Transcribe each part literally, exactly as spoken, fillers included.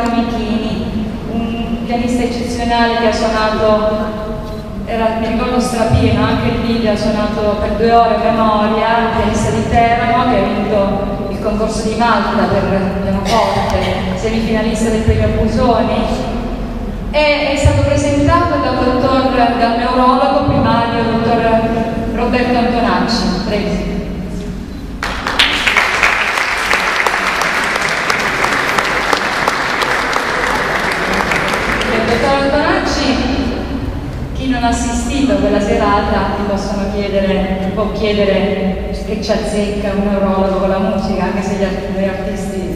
Michini, un pianista eccezionale che ha suonato, era, mi ricordo strapieno, anche il video ha suonato per due ore a memoria, il pianista di Teramo che ha vinto il concorso di Malta per pianoforte, semifinalista del premio Busoni, e è stato presentato dal dottor, dal neurologo primario, dottor Roberto Antonacci. Prego. Chi non ha assistito a quella serata ti possono chiedere, può chiedere che ci azzecca un neurologo con la musica, anche se gli, art gli artisti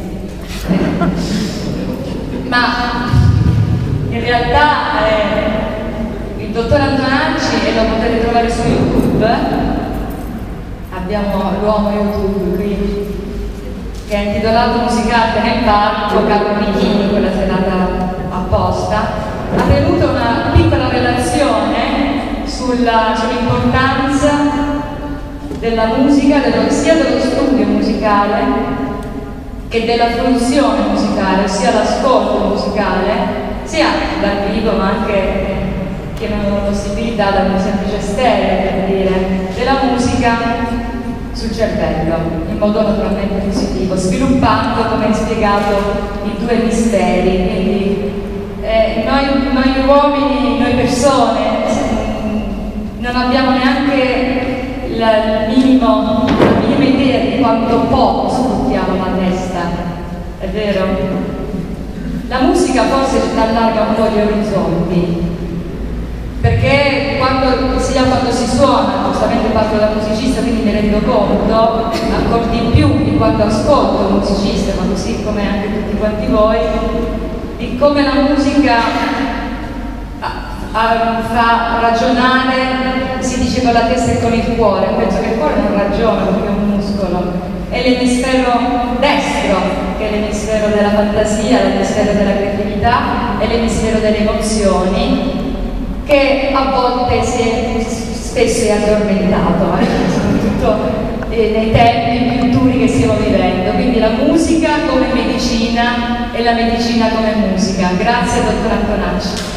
ma in realtà eh, il dottor Antonacci, e lo potete trovare su YouTube, abbiamo l'uomo YouTube qui che è intitolato Musicarte nel parco, Carlo Michini, quella serata apposta, ha tenuto una piccola relazione sull'importanza sull della musica, dello, sia dello studio musicale che della fruizione musicale, ossia l'ascolto musicale, sia dal vivo ma anche che non hanno possibilità da un semplice stereo, per dire, della musica sul cervello, in modo naturalmente positivo, sviluppando, come hai spiegato, i due misteri. Quindi eh, noi, noi uomini, noi persone, non abbiamo neanche la, il minimo, la minima idea di quanto poco sfruttiamo la testa, è vero? La musica forse ci allarga un po' gli orizzonti, perché quando, sia quando si suona, giustamente parlo da musicista quindi mi rendo conto ancora di più di quando ascolto un musicista, ma così come anche tutti quanti voi, di come la musica a, a, fa ragionare, si dice con la testa e con il cuore. Penso che il cuore non ragiona perché è un muscolo, è l'emisfero destro che è l'emisfero della fantasia, l'emisfero della creatività, è l'emisfero delle emozioni, che a volte si è, spesso è addormentato, eh, soprattutto eh, nei tempi più duri che stiamo vivendo. Quindi la musica come medicina e la medicina come musica. Grazie dottor Antonacci.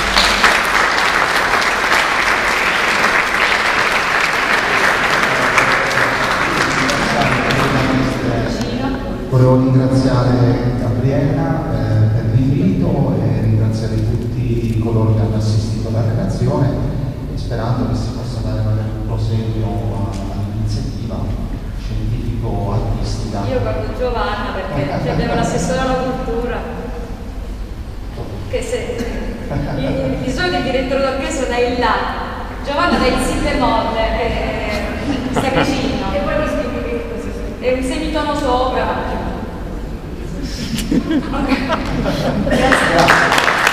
Volevo ringraziare Gabriella eh, per l'invito e ringraziare tutti coloro che hanno assistito alla relazione, sperando che si possa dare un proseguio all'iniziativa scientifico-artistica. Io guardo Giovanna perché eh, abbiamo l'assessore alla cultura, che se di, di solito il direttore d'orchestra dai là, Giovanna dai si bemolle che sta vicino, e poi lo spieghi così, è un semitono sopra. Grazie.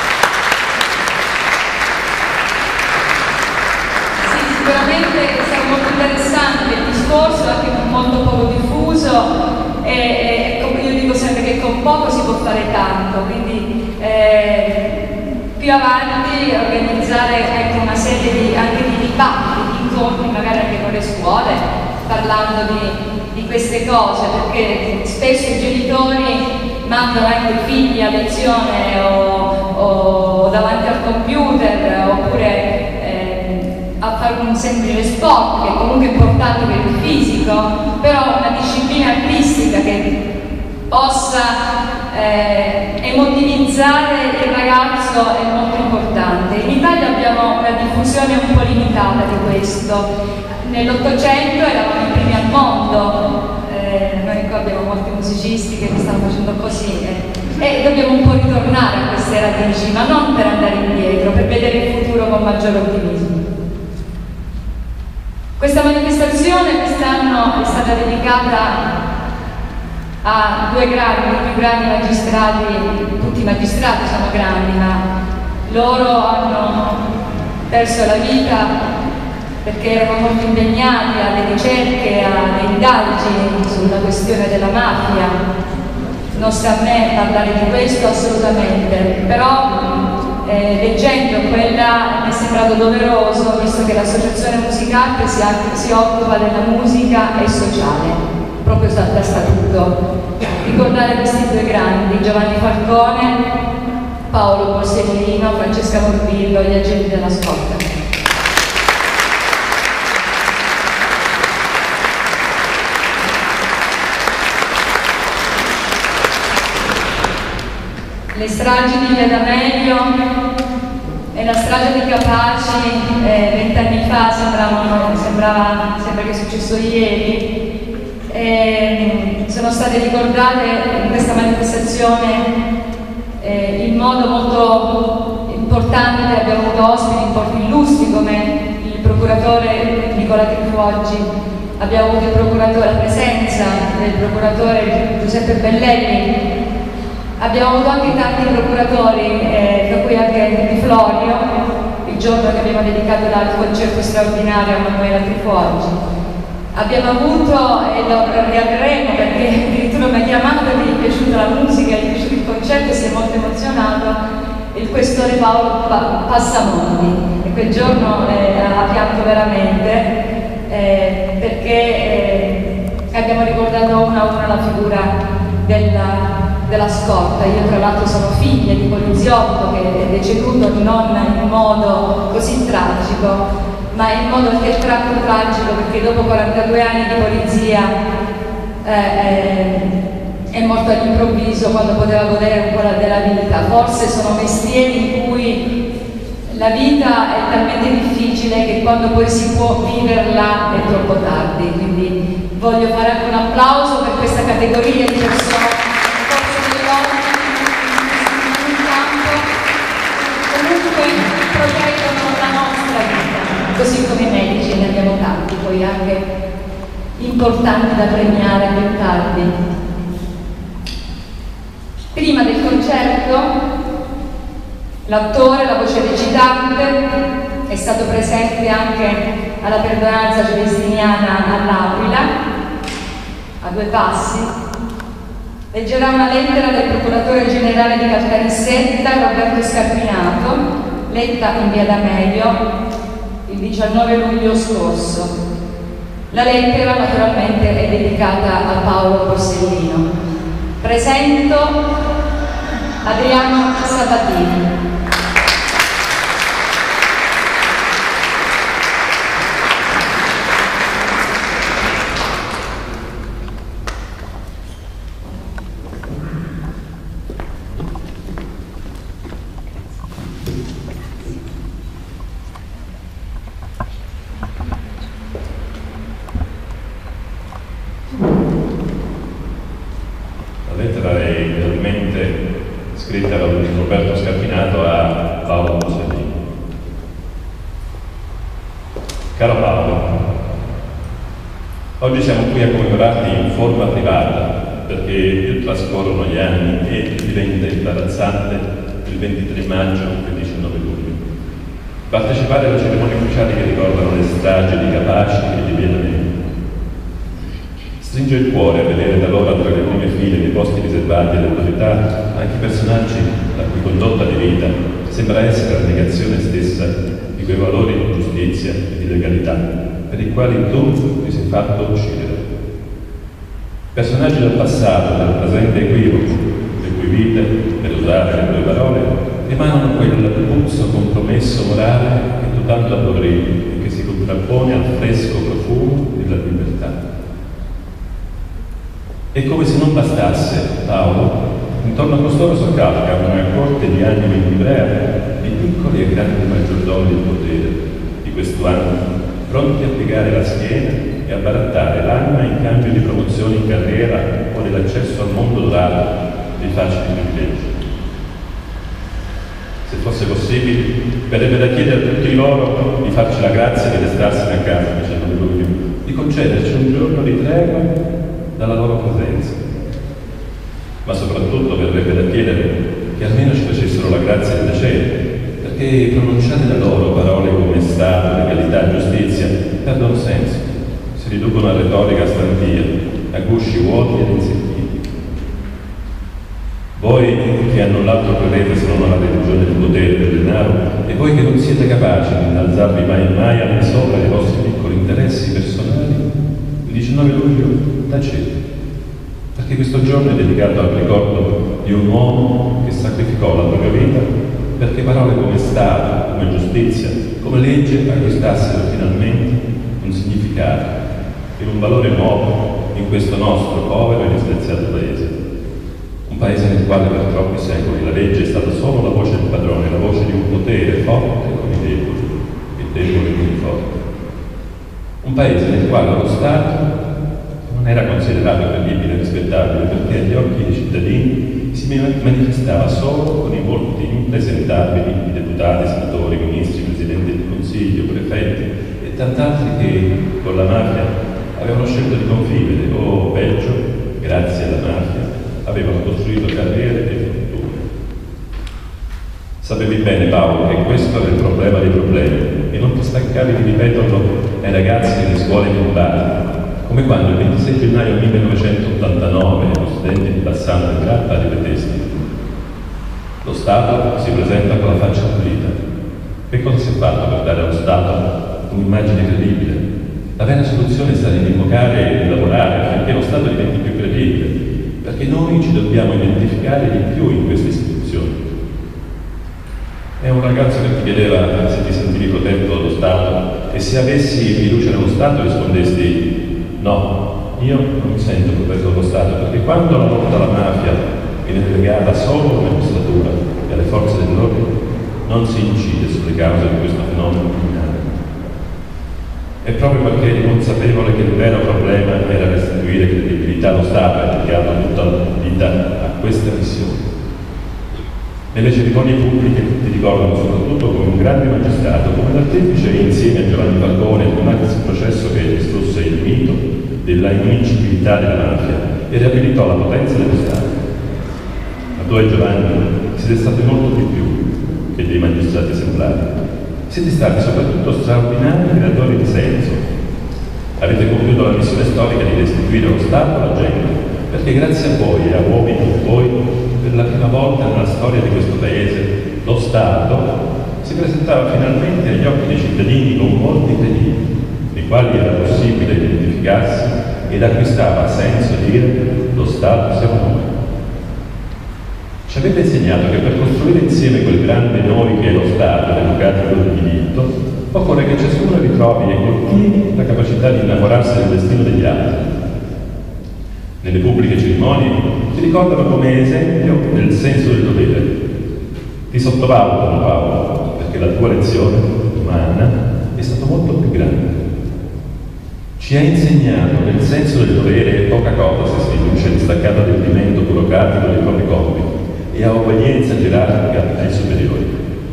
Sicuramente è stato molto interessante il discorso, anche molto poco diffuso, e, e io dico sempre che con poco si può fare tanto, quindi eh, più avanti organizzare ecco, una serie di, anche di dibattiti, di incontri magari anche con le scuole, parlando di, di queste cose, perché spesso i genitori mandano ecco, i figli a lezione o, o davanti al computer oppure a fare un semplice sport che è comunque importante per il fisico, però una disciplina artistica che possa eh, emotivizzare il ragazzo è molto importante. In Italia abbiamo una diffusione un po' limitata di questo. Nell'Ottocento eravamo i primi al mondo, eh, noi qua abbiamo molti musicisti che mi stanno facendo così eh, e dobbiamo un po' ritornare a queste radici, ma non per andare indietro, per vedere il futuro con maggiore ottimismo. Questa manifestazione quest'anno è stata dedicata a due grandi, i più grandi magistrati, tutti i magistrati sono grandi, ma loro hanno perso la vita perché erano molto impegnati alle ricerche, alle indagini sulla questione della mafia. Non sta a me parlare di questo assolutamente, però Eh, leggendo quella mi è sembrato doveroso, visto che l'associazione Musicarte si, si occupa della musica e sociale, proprio da, da statuto, ricordare questi due grandi, Giovanni Falcone Paolo Borsellino, Francesca Morbillo e gli agenti della scorta. Le stragi di Via D'Amelio e la strage di Capaci vent'anni eh, fa sembravano, sembrava, sembra che è successo ieri, e sono state ricordate in questa manifestazione eh, in modo molto importante. Abbiamo avuto ospiti illustri come il procuratore Nicola Trifoggi, abbiamo avuto il procuratore, la presenza del procuratore Giuseppe Bellelli. Abbiamo avuto anche tanti procuratori, eh, tra cui anche Di Florio, il giorno che abbiamo dedicato il concerto straordinario a Manuela Trifoggi. Abbiamo avuto, e lo riavremo perché addirittura mi ha chiamato, gli è piaciuta la musica, gli è piaciuto il concerto e si è molto emozionato, il questore Paolo pa Passamonti. E quel giorno eh, ha pianto veramente eh, perché eh, abbiamo ricordato una a una la figura della della scorta. Io tra l'altro sono figlia di poliziotto che è deceduto non in modo così tragico, ma in modo altrettanto tragico perché dopo quarantadue anni di polizia eh, è morto all'improvviso quando poteva godere un po' della vita. Forse sono mestieri in cui la vita è talmente difficile che quando poi si può viverla è troppo tardi, quindi voglio fare anche un applauso per questa categoria di persone proteggono la nostra vita, così come i medici, ne abbiamo tanti, poi anche importanti da premiare più tardi. Prima del concerto, l'attore, la voce recitante, è stato presente anche alla perdonanza celestiniana all'Aquila, a due passi. Leggerà una lettera del procuratore generale di Caltanissetta, Roberto Scarpinato, letta in Via D'Amelio il diciannove luglio scorso. La lettera naturalmente è dedicata a Paolo Borsellino. Presento Adriano Sabatini. scritta da Roberto Scarpinato a Paolo Borsellino. Caro Paolo, oggi siamo qui a commemorarti in forma privata perché più trascorrono gli anni e diventa imbarazzante il ventitré maggio e il diciannove luglio. Partecipare alle cerimonie ufficiali che ricordano le stragi di Capaci e di Via D'Amelio. Stringe il cuore a vedere talora tra le prime file dei posti riservati alle autorità anche personaggi la cui condotta di vita sembra essere la negazione stessa di quei valori di giustizia e di legalità per i quali tu ti sei fatto uccidere. Personaggi del passato, del presente equivoco, le cui vite, per usare le tue parole, emanano quel puzzo compromesso morale che tu tanto abbodrivi e che si contrappone al fresco profumo della libertà. E come se non bastasse, Paolo, intorno a costoro s'accalcano una corte di animi in livrea, di piccoli e grandi maggiordomi del potere di questo anno, pronti a piegare la schiena e a barattare l'anima in cambio di promozioni in carriera o dell'accesso al mondo dorato dei facili privilegi. Se fosse possibile, verrebbe da chiedere a tutti loro di farci la grazia di restarsene a casa, dicendo luglio, di concederci un giorno di tregua dalla loro presenza. Ma soprattutto verrebbe da chiedere che almeno ci facessero la grazia di tacere, perché pronunciate da loro parole come Stato, legalità, giustizia perdono senso, si riducono a retorica stantia, a gusci vuoti ed insentiti. Voi che a null'altro credete se non alla religione del potere e del denaro, e voi che non siete capaci di innalzarvi mai e mai al di sopra dei vostri piccoli interessi personali, il diciannove luglio tacete, perché questo giorno è dedicato al ricordo di un uomo che sacrificò la propria propria vita perché parole come Stato, come giustizia, come legge acquistassero finalmente un significato e un valore nuovo in questo nostro povero e disgraziato paese. Un paese nel quale per troppi secoli la legge è stata solo la voce del padrone, la voce di un potere forte con i deboli e debole con i forti. Un paese nel quale lo Stato non era considerato credibile e rispettabile perché agli occhi dei cittadini si manifestava solo con i volti impresentabili di deputati, senatori, ministri, presidenti del Consiglio, prefetti e tant'altri che con la mafia avevano scelto di convivere o, peggio, grazie alla mafia, avevano costruito carriere e fortune. Sapevi bene, Paolo, che questo era il problema dei problemi e non ti stancavi di ripeterlo ai ragazzi delle scuole militari, come quando il ventisei gennaio millenovecentottantanove lo studente di Bassano del Grappa ripetesti: lo Stato si presenta con la faccia pulita. Che cosa si è fatto per dare allo Stato un'immagine credibile? La vera soluzione sta nell'invocare e lavorare affinché lo Stato diventi più credibile, perché noi ci dobbiamo identificare di più in queste istituzioni. È un ragazzo che ti chiedeva se ti sentivi protetto dallo Stato e se avessi fiducia nello Stato rispondesti: no, io non mi sento protetto dallo Stato, perché quando la lotta alla mafia viene delegata solo alla magistratura e alle forze dell'ordine non si incide sulle cause di questo fenomeno criminale. E proprio perché eri consapevole che il vero problema era restituire credibilità allo Stato e dedicato tutta la vita a questa missione. Nelle cerimonie pubbliche ti ricordano soprattutto come un grande magistrato, come l'artefice insieme a Giovanni Falcone ad un maxi processo che distrusse il mito della invincibilità della mafia e riabilitò la potenza dello Stato. Ma tu e Giovanni siete stati molto di più che dei magistrati esemplari. Siete stati soprattutto straordinari creatori di senso. Avete compiuto la missione storica di restituire lo Stato alla gente, perché grazie a voi e a uomini come voi, per la prima volta nella storia di questo paese, lo Stato si presentava finalmente agli occhi dei cittadini con volti credibili, nei quali era possibile identificarsi ed acquistava senso dire: lo Stato siamo noi. Ci avete insegnato che per costruire insieme quel grande noi che è lo Stato, democratico del diritto, occorre che ciascuno ritrovi e coltivi la capacità di innamorarsi del destino degli altri. Nelle pubbliche cerimonie ti ricordano come esempio del senso del dovere. Ti sottovalutano, Paolo, perché la tua lezione umana è stata molto più grande. Ci ha insegnato che il senso del dovere è poca cosa se si riduce distaccato all'adempimento burocratico dei propri compiti e a obbedienza gerarchica ai superiori.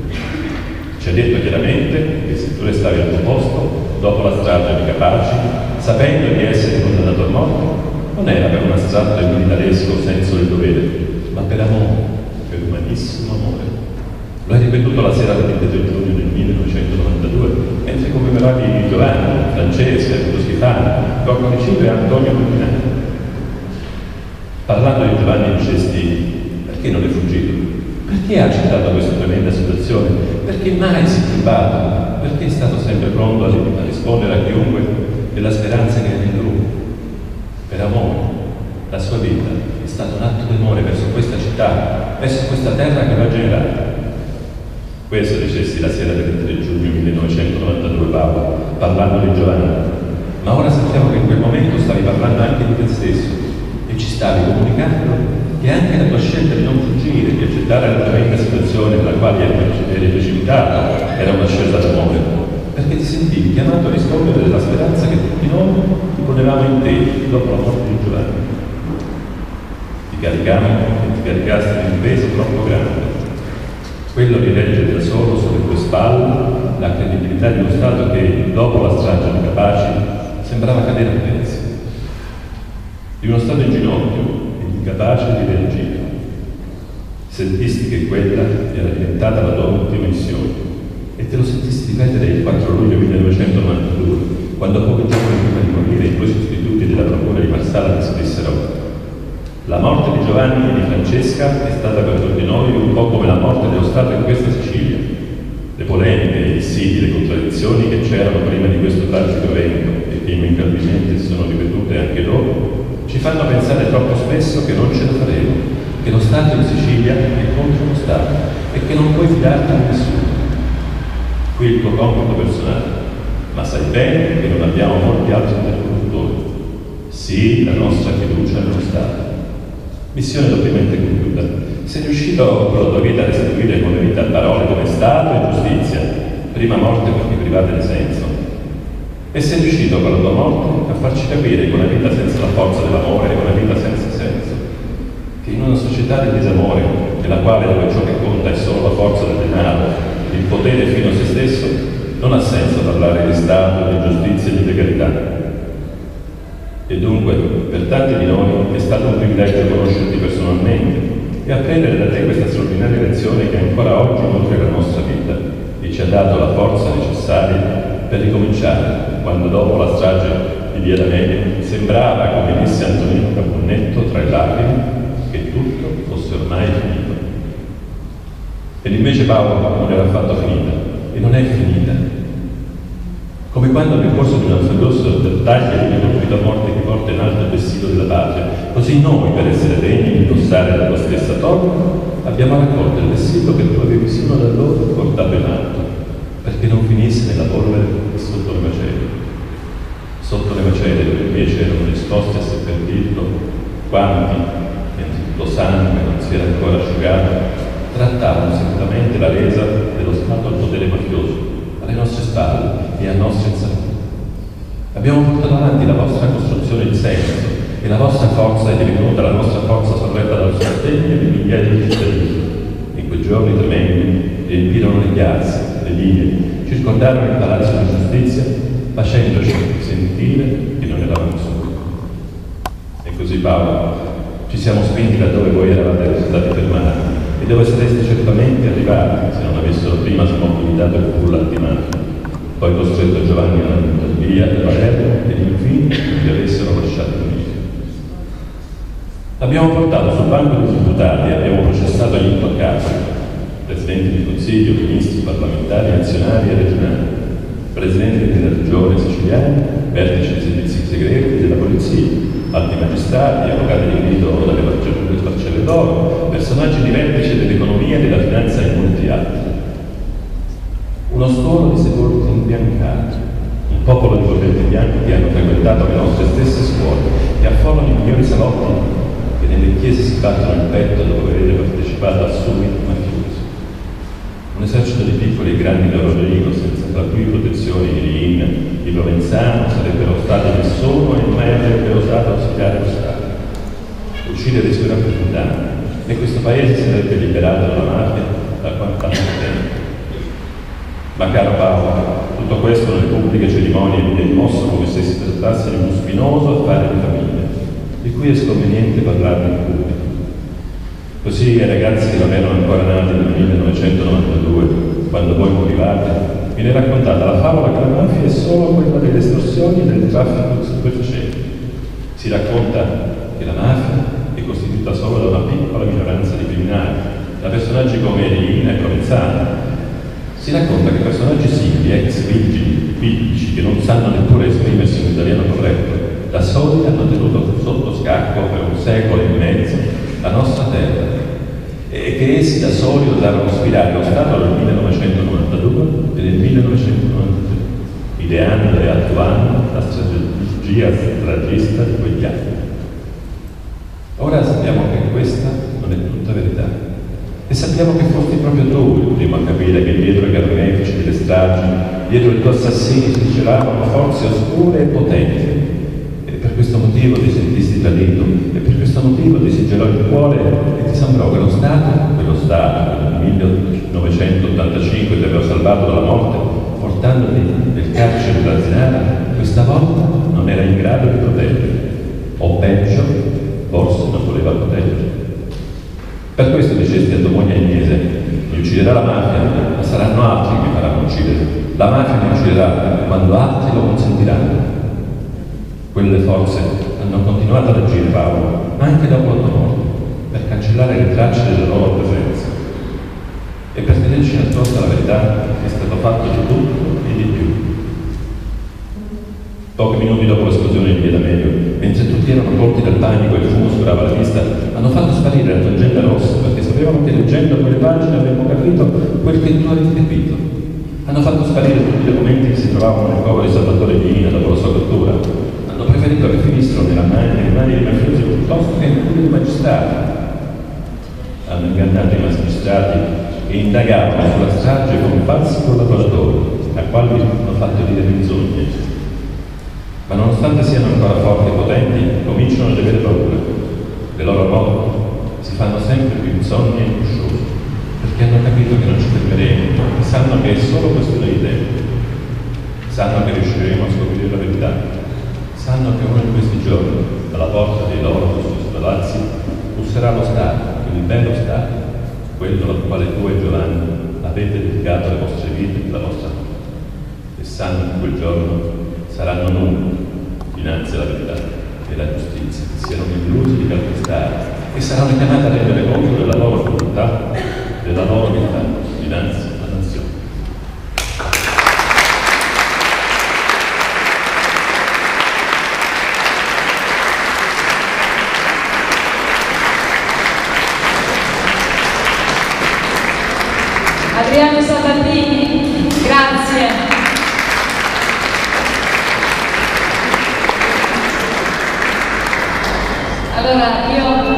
Ci ha detto chiaramente che se tu restavi al tuo posto dopo la strage di Capaci, sapendo di essere condannato a morte, non era per un astratto e militaresco senso del dovere, ma per amore, per umanissimo amore. Lo hai ripetuto la sera del ventidue giugno del millenovecentonovantadue, mentre commemoravi Giovanni, Francesca, Vito Schifani, Rocco Nicino e Antonio Montinari. Parlando di Giovanni dicesti: perché non è fuggito? Perché ha accettato questa tremenda situazione? Perché mai si è turbato? Perché è stato sempre pronto a rispondere a chiunque della speranza che è in lui? Per amore. La sua vita è stato un atto d'amore verso questa città, verso questa terra che l'ha generata. Questo dicesti la sera del ventitré giugno millenovecentonovantadue, Paolo, parlando di Giovanni. Ma ora sappiamo che in quel momento stavi parlando anche di te stesso e ci stavi comunicando che anche la tua scelta di non fuggire, di accettare la tremenda situazione nella quale eri precipitato, era una scelta d'amore, perché ti sentivi chiamato a rispondere della speranza che tutti noi ti ponevamo in te dopo la morte di Giovanni. Ti caricammo e ti caricaste di un peso troppo grande, quello di reggere da solo sulle tue spalle la credibilità di uno Stato che, dopo la strage di Capaci, sembrava cadere a pezzi, di uno Stato in ginocchio, incapace di reagire. Sentisti che quella era diventata la tua ultima missione e te lo sentisti ripetere il quattro luglio millenovecentonovantadue, quando pochi giorni prima di morire i tuoi sostituti della procura di Marsala ti scrissero: la morte di Giovanni e di Francesca è stata per tutti noi un po' come la morte dello Stato in questa Sicilia. Le polemiche, i dissidi, le contraddizioni che c'erano prima di questo tragico evento e che immancabilmente si sono ripetute anche dopo ci fanno pensare troppo spesso che non ce la faremo, che lo Stato in Sicilia è contro lo Stato, non puoi fidarti di nessuno. Qui è il tuo compito personale, ma sai bene che non abbiamo molti altri interlocutori. Sì, la nostra fiducia nello Stato. Missione doppiamente compiuta. Sei riuscito con la tua vita a restituire con le vita parole come Stato e giustizia, prima morte perché private di senso. E sei riuscito con la tua morte a farci capire che una vita senza la forza dell'amore è una vita senza senso. Che in una società di disamore, nella quale dove ciò che conta è solo la forza del denaro, il potere fino a se stesso, non ha senso parlare di Stato, di giustizia e di legalità. E dunque, per tanti di noi è stato un privilegio conoscerti personalmente e apprendere da te questa straordinaria lezione che ancora oggi nutre la nostra vita e ci ha dato la forza necessaria per ricominciare, quando dopo la strage di Via D'Amelio sembrava, come disse Antonino Caponnetto tra le lacrime, che tutto fosse ormai finito. Ed invece Paolo non era affatto finita, e non è finita. Come quando nel corso di un affettoso battaglia viene colpito a morte chi porta in alto il vestito della patria, così noi, per essere degni di indossare la tua stessa torna, abbiamo raccolto il vestito che tu avevi sino ad allora portato in alto, perché non finisse nella polvere e sotto le macerie. Sotto le macerie, dove invece erano disposti a seppellirlo, quanti, mentre tutto sangue non si era ancora asciugato, trattavano segretamente la resa dello Stato al potere mafioso, alle nostre spalle e a nostra insaputa. Abbiamo portato avanti la vostra costruzione di senso e la vostra forza è divenuta la nostra forza sorretta dal sostegno di migliaia di cittadini. In quei giorni tremendi riempirono le piazze, le vie, circondarono il palazzo di giustizia, facendoci sentire che non eravamo soli. E così, Paolo, ci siamo spinti laddove voi eravate stati fermati e dove sareste certamente arrivati se non avessero prima smobilitato il culo antimafia, poi costretto Giovanni a andare via da Palermo ed infine vi avessero lasciato unire. Abbiamo portato sul banco dei deputati e abbiamo processato gli intoccabili, presidenti di consiglio, ministri, parlamentari, azionari e regionali, presidenti della regione siciliana, vertici dei servizi segreti della polizia, alti magistrati, avvocati di diritto dalle parcelle d'oro, personaggi di vertice dell'economia e della finanza e molti altri. Uno stuolo di sepolti imbiancati, un popolo di correnti bianchi che hanno frequentato le nostre stesse scuole e affollano i migliori salotti che nelle chiese si battono il petto dopo aver partecipato a summit mafiosi. Un esercito di piccoli e grandi Rodrigo senza tra cui protezioni di Rin, di Provenzano sarebbero stati nessuno e mai avrebbero osato auspicare lo Stato. Uccidere i suoi rappresentanti e questo paese si sarebbe liberato dalla mafia da quanto tempo. Ma caro Paolo, tutto questo nelle pubbliche cerimonie viene mosso come se si trattasse di uno spinoso affare di famiglia, di cui è sconveniente parlare in pubblico. Così ai ragazzi che non erano ancora nati nel millenovecentonovantadue, quando voi morivate, viene raccontata la favola che la mafia è solo quella delle estorsioni e del traffico di stupefacenti. Si racconta che la mafia è costituita solo da una piccola minoranza di criminali, da personaggi come Rina e Provenzano. Si racconta che personaggi simili, ex vigili, biblici, che non sanno neppure esprimersi in italiano corretto, da soli hanno tenuto sotto scacco per un secolo e mezzo la nostra terra, e che essi da soli osarono sfidare lo Stato nel millenovecentonovantadue e nel millenovecentonovantatré, ideando e attuando la strategia stragista di quegli anni. Ora sappiamo che questa non è tutta verità. E sappiamo che fosti proprio tu il primo a capire che dietro i carnefici delle stragi, dietro i tuoi assassini si celavano forze oscure e potenti. E per questo motivo ti sentisti tradito, e per questo motivo ti si gelò il cuore e ti sembrò che lo Stato, quello Stato che nel millenovecentottantacinque ti aveva salvato dalla morte, portandoti nel carcere della Zinara, questa volta non era in grado di proteggerti. O peggio, forse non voleva proteggerti. Per questo dicesti a tua moglie Agnese: mi ucciderà la mafia, ma saranno altri che mi faranno uccidere. La mafia mi ucciderà quando altri lo consentiranno. Quelle forze hanno continuato ad agire, Paolo, anche dopo la tua morte, per cancellare le tracce della loro presenza. E per tenerci nascosta la verità è stato fatto di tutto e di più. Pochi minuti dopo l'esplosione di Via D'Amelio, mentre tutti erano colti dal panico e il fumo sfiorava la vista, hanno fatto sparire la tangente rossa perché sapevano sapevano che leggendo quelle pagine avremmo capito quel che tu avevi capito. Hanno fatto sparire tutti i documenti che si trovavano nel covo di Salvatore Divina dopo la sua cattura. Hanno preferito che finissero nella mani, nelle mani dei mafiosi piuttosto che in quelli dei magistrati. Hanno ingannato i magistrati che indagavano sulla strage con falsi collaboratori, a quali hanno fatto dire menzogne. Ma nonostante siano ancora forti e potenti, cominciano ad avere paura. Le loro morti si fanno sempre più insonni e incosciose, perché hanno capito che non ci fermeremo e sanno che è solo questione di tempo. Sanno che riusciremo a scoprire la verità. Sanno che uno di questi giorni, dalla porta dei loro costosi palazzi, busserà lo Stato, il vero Stato, quello al quale tu e Giovanni avete dedicato le vostre vite e la vostra morte. E sanno che quel giorno saranno numeri dinanzi alla verità e alla giustizia, che siano illusi di calpestare e saranno chiamati a rendere conto della loro volontà, della loro vita dinanzi alla nazione. Adriano Sabatini, grazie. Allora, io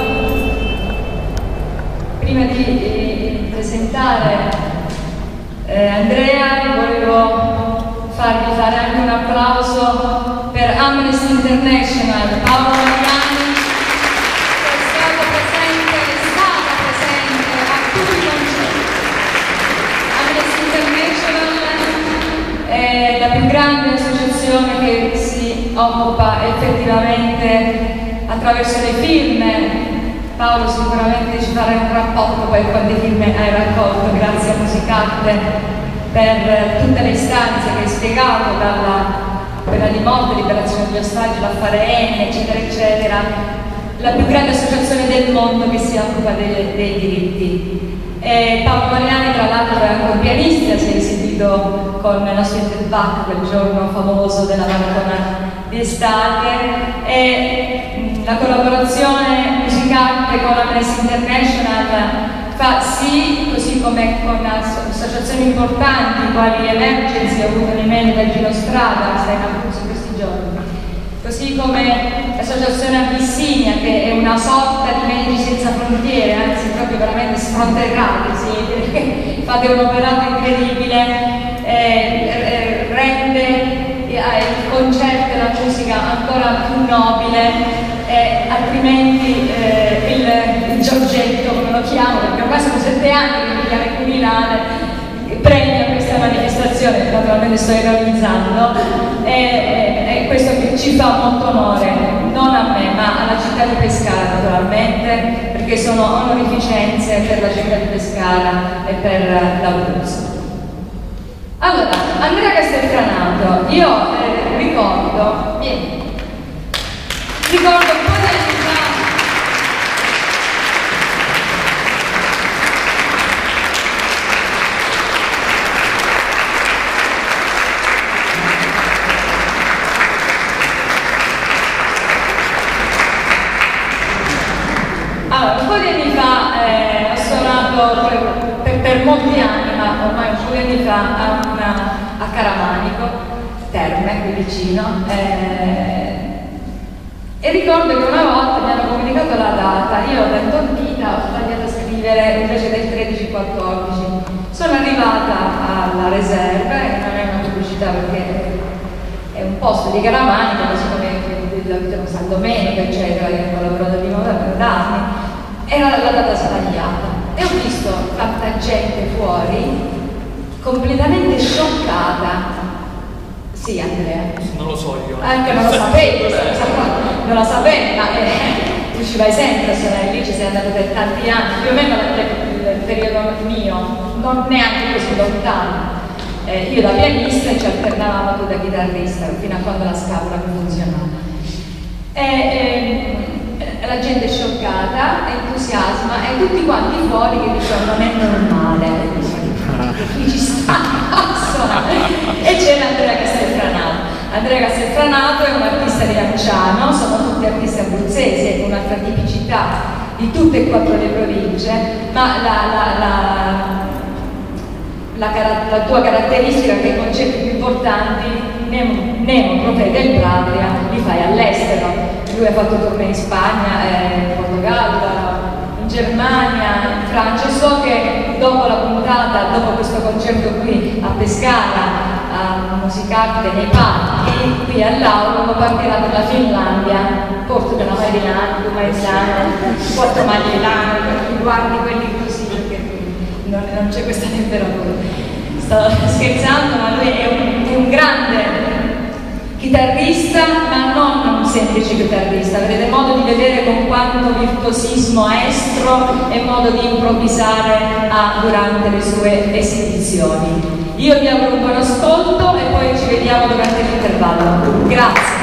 prima di eh, presentare eh, Andrea volevo farvi fare anche un applauso per Amnesty International, Paolo Mariani, che è stato presente, è stata presente a tutti i concerti. Amnesty International è la più grande associazione che si occupa effettivamente attraverso dei film. Paolo sicuramente ci farà un rapporto poi quanti film hai raccolto, grazie a Musicatte per tutte le istanze che hai spiegato, dalla quella di morte, liberazione degli ostaggi, l'affare N, eccetera eccetera, la più grande associazione del mondo che si occupa dei, dei diritti. E Paolo Mariani tra l'altro è anche un pianista, si è esibito con la Suite Bach quel giorno famoso della maratona di estate, e la collaborazione Musicatte con Amnesty International fa sì, così come con associazioni importanti quali Emergency, ha avuto un'email da Gino Strada che sta in Abruzzo in questi giorni, così come l'associazione Abissinia, che è una sorta di Medici Senza Frontiere, anzi proprio veramente sfronterrati siete, perché fate un operato incredibile, eh, rende il concerto e la musica ancora più nobile, eh, altrimenti eh, il, il Giorgetto, come lo chiamo, perché ormai sono sette anni che chiama Quirinale, premia questa manifestazione, naturalmente sto ironizzando, e, e, e questo che ci fa molto onore, non a me ma alla città di Pescara naturalmente, perché sono onorificenze per la città di Pescara e per l'Abruzzo. Allora, Andrea Castelfranato, io eh, ricordo, vieni, ricordo un po' di anni fa, allora, un po' di anni fa eh, ho suonato per, per molti anni, ma ormai un po' di anni fa a, una, a Caramanico, Terme, qui vicino, eh, e ricordo che una volta mi hanno comunicato la data, io da intontita ho sbagliato a scrivere invece del tredici quattordici. Sono arrivata alla Reserve, e non è una pubblicità perché è un posto di Caramanico, così come il San Domenico, eccetera, che ho collaborato di moda per anni, era la data sbagliata. E ho visto tanta gente fuori, completamente scioccata. Sì, Andrea. Non lo so io. Anche non lo sapevi, non lo sapevi, ma eh, tu ci vai sempre a suonare lì, ci sei andato per tanti anni, più o meno il periodo mio, non neanche così lontano. Eh, io da pianista e ci alternavamo tu da chitarrista, fino a quando la scapola non funzionava. E, eh, la gente è scioccata, entusiasma, e tutti quanti fuori che dicono non è normale. Qui ci sta, e c'era Andrea Castelfranato. Andrea Castelfranato è un artista di Lanciano, sono tutti artisti abruzzesi, è un'altra tipicità di tutte e quattro le province, ma la, la, la, la, la tua caratteristica è che i concerti più importanti, Nemo, Nemo Profeta e Patria, li fai all'estero. Lui ha fatto tournée in Spagna, eh, in Portogallo, in Germania, in Francia. So che dopo la puntata, dopo questo concerto qui a Pescara, a Musicarte nei parchi, qui all'Auro partirà per la Finlandia, Porto della Marilana, Marilana, Porto Marilana, guardi quelli così perché non, non c'è questa temperatura. Sto scherzando, ma lui è un, è un grande chitarrista, ma non un semplice chitarrista. Avrete modo di vedere con quanto virtuosismo estro e modo di improvvisare ha durante le sue esibizioni. Io vi auguro un buon ascolto e poi ci vediamo durante l'intervallo. Grazie.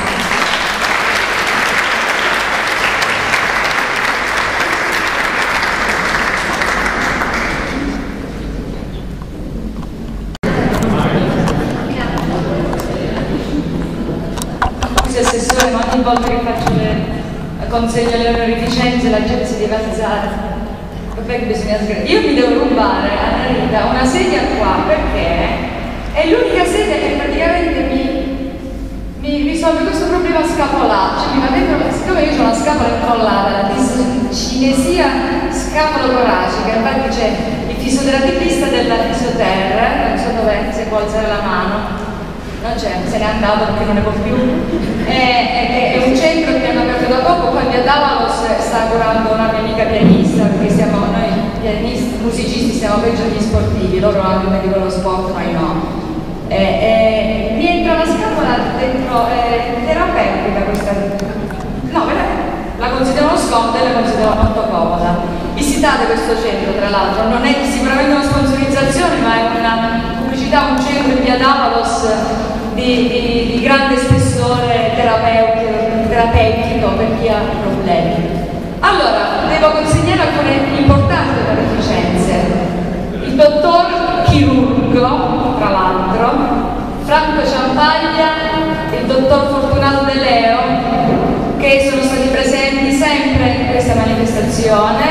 Assessore, ma ogni volta che faccio le consegno le onorificenze la gente si deve alzare. Che bisogna io mi devo rubare a Rita una sedia qua perché è l'unica sedia che praticamente mi, mi risolve questo problema scapolare, cioè mi va dentro, siccome io ho una scapola incollata, la discinesia scapolo-toracica, infatti c'è il fisioterapista della Fisioterra, non so dove, se può alzare la mano, non c'è, se n'è andato perché non ne può più. È, è, è un centro che mi hanno aperto da poco, poi via Davalos sta curando una mia amica pianista, perché siamo, noi pianisti, musicisti siamo peggio degli sportivi, loro hanno il medico dello sport, noi no. E, e, mi entra la scapola dentro, è terapeutica questa. No, la considero uno scomodo e la considero molto comoda. Visitate questo centro, tra l'altro, non è sicuramente una sponsorizzazione, ma è una pubblicità, un centro in via Davalos di, di, di grande spessore terapeutico, terapeutico per chi ha problemi. Allora, devo consegnare alcune importanti beneficenze. Il dottor chirurgo, tra l'altro, Franco Ciampaglia, il dottor Fortunato De Leo, che sono stati presenti sempre in questa manifestazione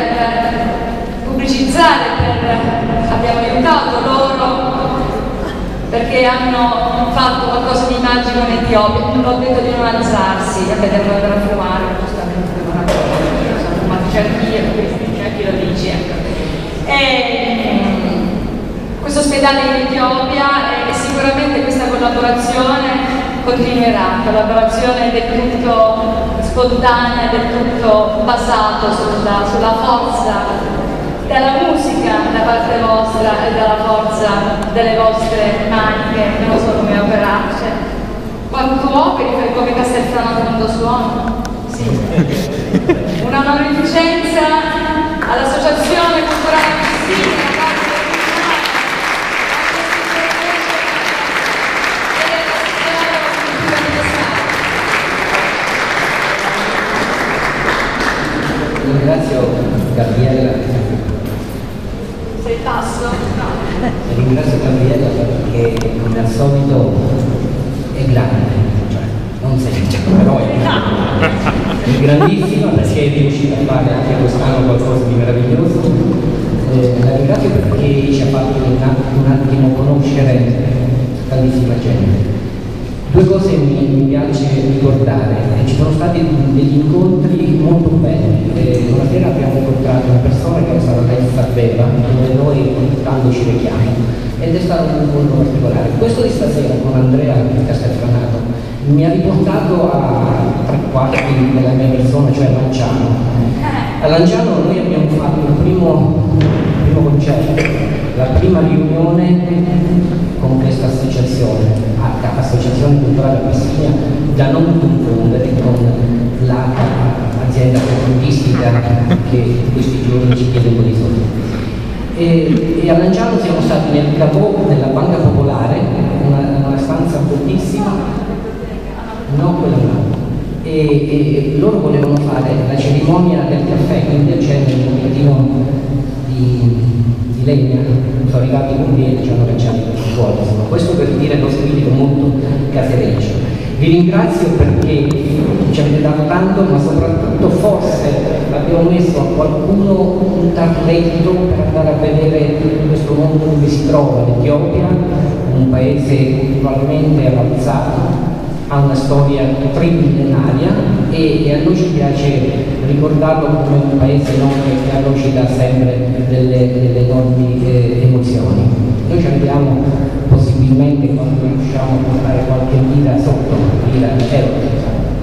per pubblicizzare, per, abbiamo aiutato loro perché hanno fatto qualcosa di magico in Etiopia. Non ho detto di non alzarsi, vabbè, devono andare a fumare, giustamente devono andare a fumare, c'è anch'io, c'è chi lo dice. Ecco. E, questo ospedale in Etiopia e sicuramente questa collaborazione continuerà, collaborazione del tutto spontanea, del tutto basato sulla, sulla forza della musica da parte vostra e dalla forza delle vostre mani che non so come operarci. Quando tu operi fai come Castelfranco quando suona? Sì. Una onorificenza all'Associazione Culturale Cristina. Ringrazio Gabriella. Sei tasso? No. Ringrazio Gabriella perché come al solito è grande, cioè non semplice, però è grande. È grandissima perché è riuscita a fare anche quest'anno qualcosa di meraviglioso. Eh, la ringrazio perché ci ha fatto un attimo conoscere tantissima gente. Due cose mi, mi piace ricordare, eh, ci sono stati degli incontri molto belli. Eh, una sera abbiamo incontrato una persona che era stata da Sabeva, dove noi tanto ci richiamo, ed è stato un incontro particolare. Questo di stasera con Andrea Castelfranato mi ha riportato a tre quarti della mia persona, cioè a Lanciano. A Lanciano noi abbiamo fatto il primo, il primo concerto, la prima riunione con questa associazione, Associazione Culturale Messina, da non confondere con l'azienda contentistica che in questi giorni ci chiede un po' di soldi. E, e a Lanciano siamo stati nel caveau della Banca Popolare, una, una stanza bellissima, no quella no. E, e loro volevano fare la cerimonia del caffè, quindi accendere un pochettino di di legna, sono arrivati i bombieri e ci hanno cacciati fuori, insomma, questo per dire lo spirito molto casereccio. Vi ringrazio perché ci avete dato tanto, ma soprattutto forse abbiamo messo a qualcuno un tarletto per andare a vedere questo mondo dove si trova l'Etiopia, un paese culturalmente avanzato, ha una storia trimillenaria e, e a noi ci piace ricordarlo come un paese no, che a noi ci dà sempre delle, delle enormi eh, emozioni. Noi ci arriviamo possibilmente quando riusciamo a portare qualche lira sotto, lira euro,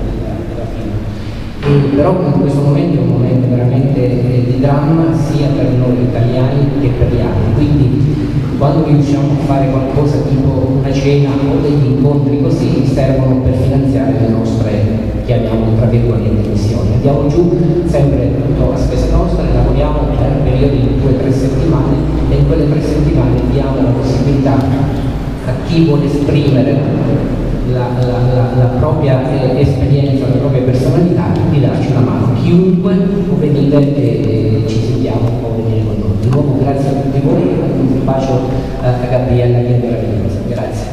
e però in questo momento è un momento veramente eh, di dramma sia per noi italiani che per gli altri, quindi quando riusciamo a fare qualcosa tipo una cena o degli incontri così servono per finanziare le nostre, chiamiamo tra virgolette, missioni. Andiamo giù sempre tutto a spesa nostra, lavoriamo per periodi di due o tre settimane e in quelle tre settimane diamo la possibilità a chi vuole esprimere La, la, la, la propria eh, esperienza, la propria personalità, di darci una mano. Chiunque può venire e, e ci sentiamo, può venire con noi. Di nuovo grazie a tutti voi e un bacio a, a Gabriella che è meravigliosa. Grazie.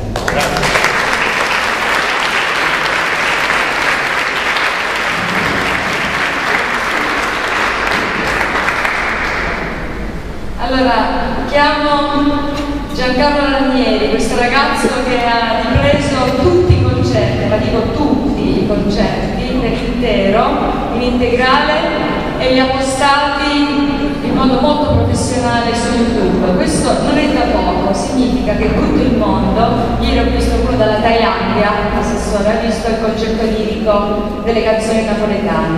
Allora, chiamo Giancarlo Ranieri, questo ragazzo che ha ripreso tutti i concerti, ma dico tutti i concerti per intero, in integrale, e li ha postati in modo molto professionale su YouTube. Questo non è da poco, significa che tutto il mondo, ieri ho visto uno dalla Thailandia, l'assessore, ha visto il concerto lirico delle canzoni napoletane.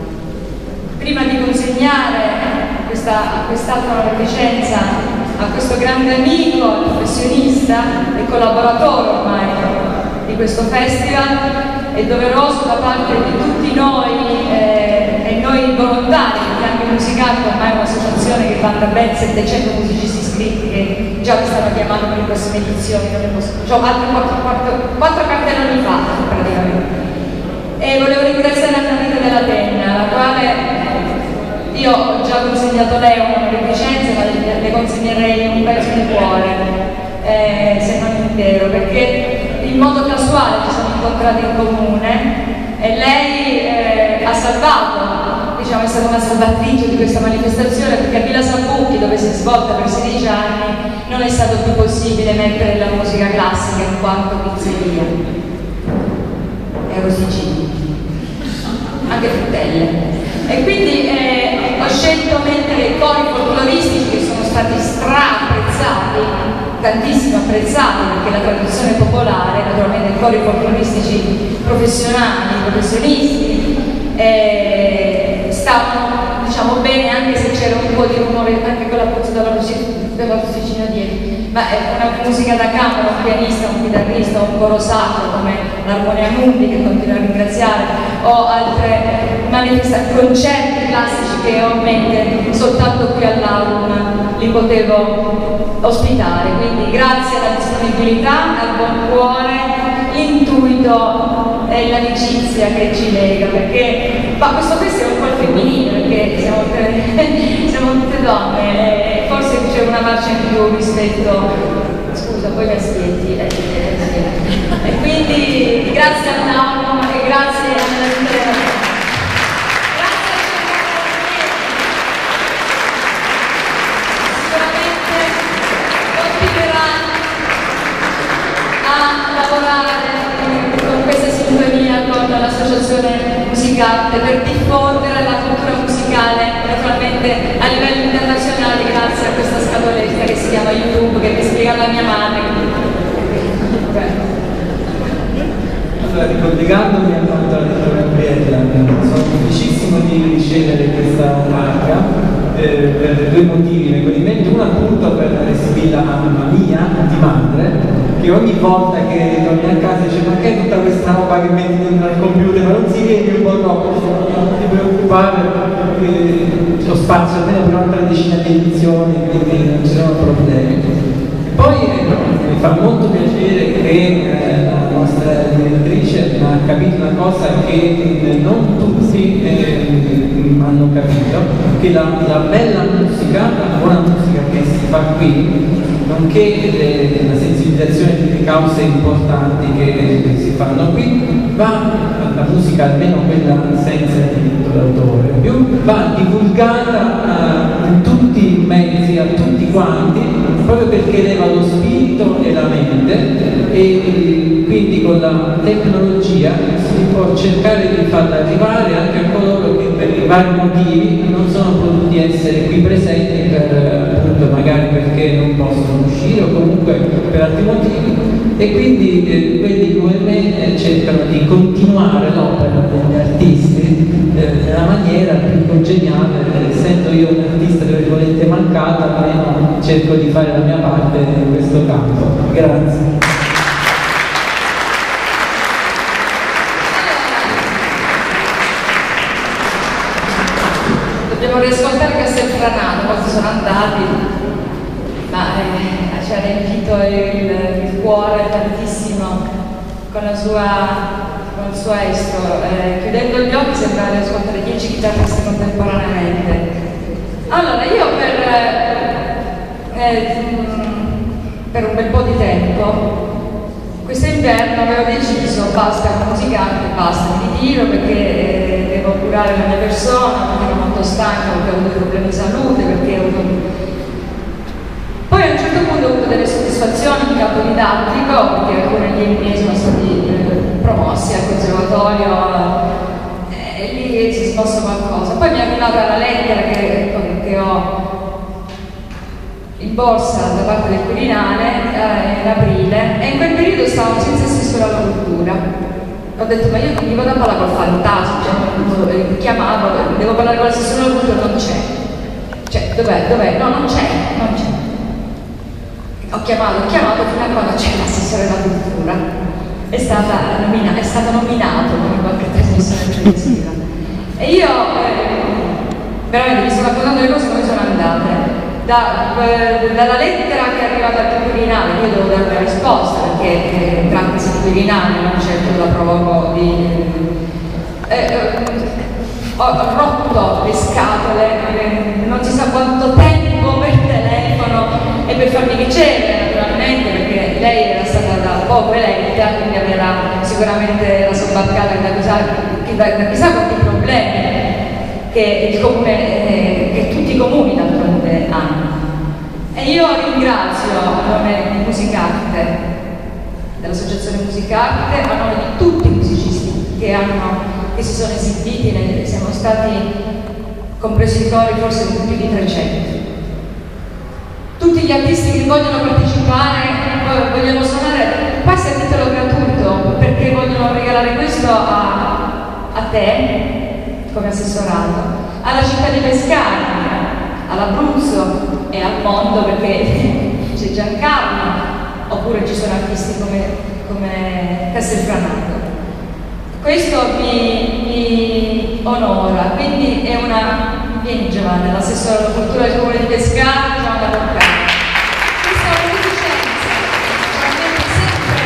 Prima di consegnare questa, quest'altra onorificenza a questo grande amico, professionista e collaboratore ormai di questo festival, è doveroso da parte di tutti noi eh, e noi volontari, perché anche Musicato ormai è un'associazione che vanta ben settecento musicisti iscritti che già vi stanno chiamando per le prossime edizioni, cioè altri quattro, quattro, quattro cartelloni fatti praticamente. E volevo ringraziare Anna Rita della Penna, la quale io ho già consegnato lei una beneficenza, ma le, le consegnerei un pezzo di cuore, eh, se non intero, perché in modo casuale ci siamo incontrati in comune e lei eh, ha salvato, diciamo, è stata una salvatrice di questa manifestazione, perché a Villa Sambuchi, dove si è svolta per sedici anni, non è stato più possibile mettere la musica classica in quanto pizzeria. Ero Sicilia, anche frittelle. E quindi eh, ho scelto mettere i cori folcloristici che sono stati stra apprezzati, tantissimo apprezzati, perché la tradizione popolare, naturalmente i cori folcloristici professionali, professionisti, eh, stavano, diciamo, bene, anche se c'era un po' di rumore, anche con la pozza della Sicilia dietro. Ma è una musica da camera, un pianista, un chitarrista, un coro sacro come l'Armonia Mundi, che continuo a ringraziare, o altre manifestazioni, concerti classici che ho in mente soltanto qui all'Aurum li potevo ospitare. Quindi grazie alla disponibilità, al buon cuore, l'intuito e l'amicizia che ci lega, perché ma questo festival è un po' femminile, perché siamo tutte, siamo tutte donne, e forse c'è una marcia in più rispetto, scusa, poi maschietti, eh, eh, e quindi grazie a Naumo e grazie a con questa sintonia con l'associazione Musicarte per diffondere la cultura musicale naturalmente a livello internazionale, grazie a questa scatoletta che si chiama YouTube, che mi spiega la mia madre. Allora, ricollegandomi a quanto ha detto Gabriella, sono felicissimo di ricevere questa marca eh, per due motivi. Mi viene in mente uno appunto per esibirla a mamma mia, di madre, che ogni volta che torni a casa dice: ma che è tutta questa roba che metti dentro al computer, ma non si vede un po' troppo, non ti preoccupare, perché lo spazio almeno per un'altra decina di edizioni, quindi non ci sono problemi. Poi eh, mi fa molto piacere che eh, la nostra direttrice ha capito una cosa che eh, non tutti eh, hanno capito, che la, la bella musica, la buona musica che si fa qui, non nonché le, la sensibilizzazione delle cause importanti che, che si fanno qui, va, la musica, almeno quella senza il diritto d'autore, più va divulgata uh, in tutti i mezzi, a tutti quanti, proprio perché leva lo spirito e la mente, e quindi con la tecnologia si può cercare di farla arrivare anche a coloro che per i vari motivi non sono potuti essere qui presenti, per, appunto magari perché non possono uscire o comunque per altri motivi, e quindi eh, quelli come me eh, cercano di continuare l'opera degli artisti eh, nella maniera più congeniale. Essendo io un artista tra virgolette mancato, almeno cerco di fare la mia parte in questo campo. Grazie. Dobbiamo riascoltare Castelfranano, molti sono andati, ma eh, ci ha riempito il, il cuore tantissimo con, la sua, con il suo estro. Eh, chiudendo gli occhi sembra di ascoltare dieci chitarristi contemporaneamente. Allora, io per, eh, per un bel po' di tempo, quest'inverno avevo deciso basta con musicante, basta, mi ritiro perché eh, devo curare la mia persona, perché ero molto stanca, perché ho avuto problemi di salute, perché ho avuto... Poi a un certo punto ho avuto delle soddisfazioni in campo didattico, perché alcuni allievi miei sono stati eh, promossi al conservatorio eh, e lì si è smosso qualcosa. Poi mi è arrivata la lettera che, che ho in borsa da parte del Quirinale eh, in aprile, e in quel periodo stavo senza assessore alla cultura. Ho detto, ma io mi vado a parlare col fantasma, cioè, chiamavo, devo parlare con l'assessore alla cultura, non c'è. Cioè, dov'è? Dov'è? No, non c'è, non c'è. Ho chiamato, ho chiamato fino a quando c'è l'assessore alla cultura. È, stata nomina, è stato nominato come qualche trasmissione televisiva. E io, eh, veramente, mi sto raccontando le cose come sono andate. Da, eh, dalla lettera che è arrivata al Quirinale, io devo dare una risposta perché eh, trattasi di Quirinale, non certo la provoco di... Eh, eh, ho rotto le scatole, eh, non si sa quanto tempo per telefono e per farmi ricevere, naturalmente, perché lei era stata da poco eletta, quindi aveva sicuramente la sobbarcata da chissà, da chissà quanti problemi che il comune, eh, che tutti i comuni d'altronde hanno. E io ringrazio a nome di Musicarte, dell'associazione Musicarte, a nome di tutti i musicisti che, hanno, che si sono esibiti, ne, siamo stati, compresi i cori, forse più di trecento. Tutti gli artisti che vogliono partecipare, vogliono suonare quasi a titolo gratuito, perché vogliono regalare questo a, a te, come assessorato, alla città di Pescara, all'Abruzzo e al mondo, perché c'è Giancarlo, oppure ci sono artisti come, come Castelfranano. Questo mi, mi onora, quindi è una... Vieni Giovanna, l'assessore alla cultura del comune di Pescara, Giovanna Porcaro. Questa è una beneficenza, naturalmente sempre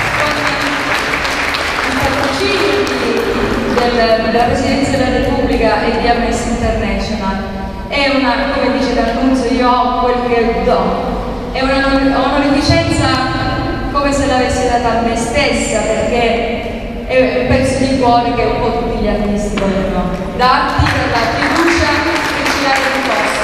con il patrocinio del, della Presidenza della Repubblica e di Amnesty International. È una, come dice D'Annunzio, io ho quel che do. È una, un'onorificenza come se l'avessi data a me stessa, perché è un pezzo di cuore che un po' tutti gli artisti vogliono darti per la fiducia che ci hai riposto.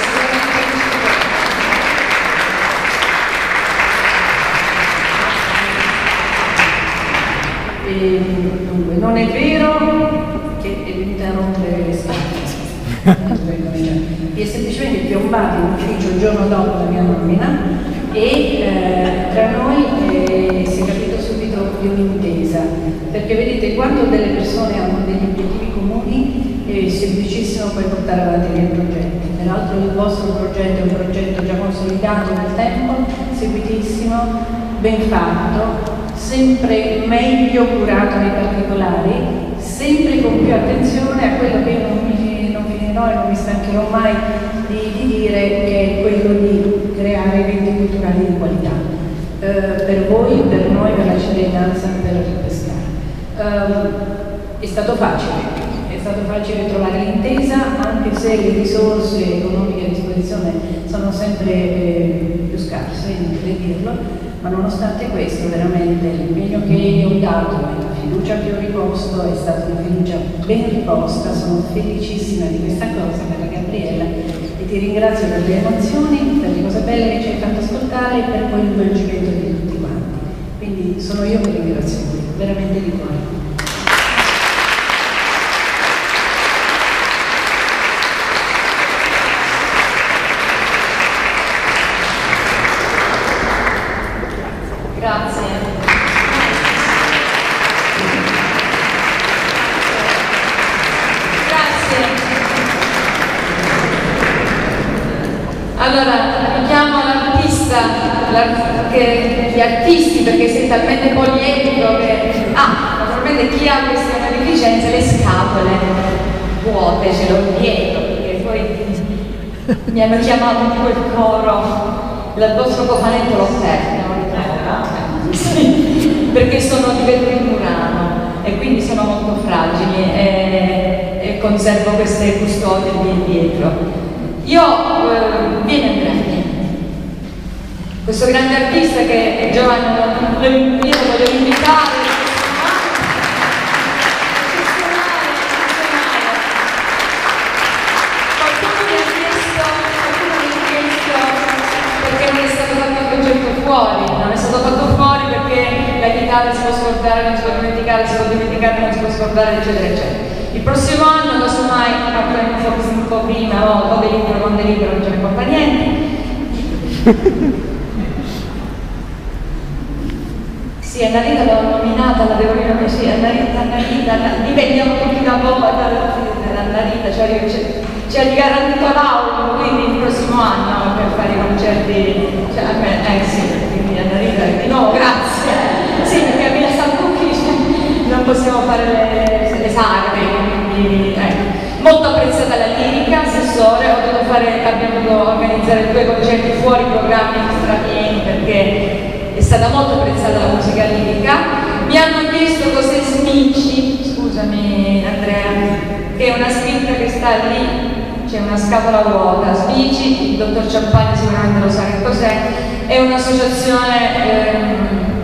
E, dunque, non è vero che è venuta a rompere le scatole. Mi è semplicemente piombato in ufficio il giorno dopo la mia nomina e eh, tra noi eh, si è capito subito di un'intesa, perché vedete, quando delle persone hanno degli obiettivi comuni è semplicissimo poi portare avanti dei progetti. Peraltro il vostro progetto è un progetto già consolidato nel tempo, seguitissimo, ben fatto, sempre meglio curato nei particolari, sempre con più attenzione a quello che io non mi e non mi stancherò mai di, di dire, che è quello di creare eventi culturali di qualità eh, per voi, per noi, per la cittadinanza, per Pescara. Eh, è stato facile, è stato facile trovare l'intesa, anche se le risorse economiche a disposizione sono sempre eh, più scarse. dirlo, ma nonostante questo veramente l'impegno che ho dato e la fiducia che ho riposto è stata una fiducia ben riposta. Sono felicissima di questa cosa, cara Gabriella, e ti ringrazio per le emozioni, per le cose belle che ci hai fatto ascoltare e per poi l'involgimento di tutti quanti. Quindi sono io che ringrazio voi, veramente di cuore. Grazie. Grazie. Allora, chiamo l'artista, che, gli artisti, perché sei talmente poliedrico che... Ah, naturalmente chi ha queste magnificenze, le scatole vuote, ce l'ho dietro, perché poi mi hanno chiamato di quel coro, il vostro cofanetto l'ho perso. Sì, perché sono di vetro in Murano e quindi sono molto fragili e, e conservo queste custodie lì dietro. Io, eh, vieni Andrea, questo grande artista che Giovanni lo invito, voglio invitare. Qualcuno mi ha chiesto, qualcuno mi ha chiesto perché non è stato fatto il progetto fuori, non è stato fatto fuori perché la chitarra si può scordare, non si può dimenticare, si può dimenticare, non si può scordare, eccetera, eccetera. Il prossimo anno, casomai, forse un po' prima, o, o delibero, non delibero, non ce ne importa niente. Sì, Annalita l'ho nominata, la devo rinomare, sì, Annalita, Annalita, dipendiamo tutti da voi, Annalita, cioè, ci ha garantito l'auto, quindi il prossimo anno per fare i concerti, cioè, eh sì, quindi Annalita, di nuovo grazie, sì, perché a Villa San Bucchi non possiamo fare le, le sagre, quindi ecco. Molto apprezzata la lirica, assessore, ho dovuto fare, abbiamo dovuto organizzare due concerti fuori programmi strapieni perché è stata molto apprezzata la musica lirica. Mi hanno chiesto cos'è Sminci, scusami Andrea, che è una scritta che sta lì, c'è una scatola vuota. Sminci, il dottor Ciampagna sicuramente lo sa che cos'è, è un'associazione ehm,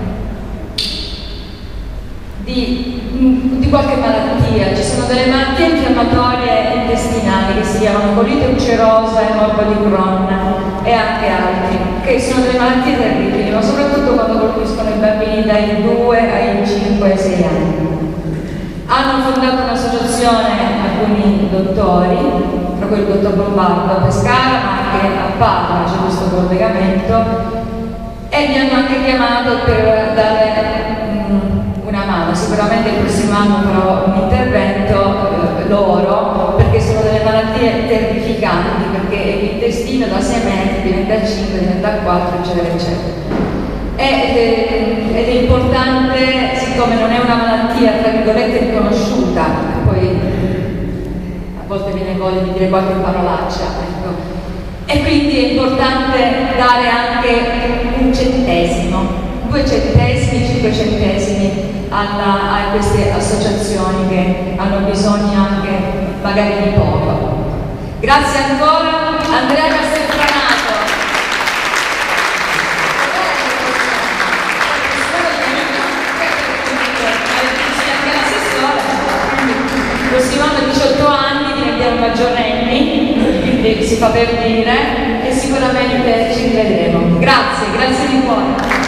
di, di qualche malattia. Ci sono delle malattie infiammatorie intestinali che si chiamano colite ulcerosa e morbo di Crohn e anche altri, che sono delle malattie terribili, ma soprattutto quando colpiscono i bambini dai due ai cinque ai sei anni. Hanno fondato un'associazione, alcuni dottori, tra cui il dottor Lombardo a Pescara, ma anche a Padova c'è questo collegamento, e mi hanno anche chiamato per dare mh, una mano. Sicuramente il prossimo anno farò un intervento eh, loro, perché sono delle malattie terrificanti, perché l'intestino da sei metri diventa cinque, diventa quattro, eccetera, eccetera. Ed è, ed è importante, siccome non è una malattia tra virgolette riconosciuta, poi a volte viene voglia di dire qualche parolaccia, ecco. E quindi è importante dare anche un centesimo, due centesimi, cinque centesimi alla, a queste associazioni che hanno bisogno anche magari di poco. Grazie ancora, Andrea Castelfranato. Il prossimo anno diciotto anni diventiamo maggiorenni, quindi si fa per dire, e sicuramente ci rivedremo. Grazie, grazie di cuore.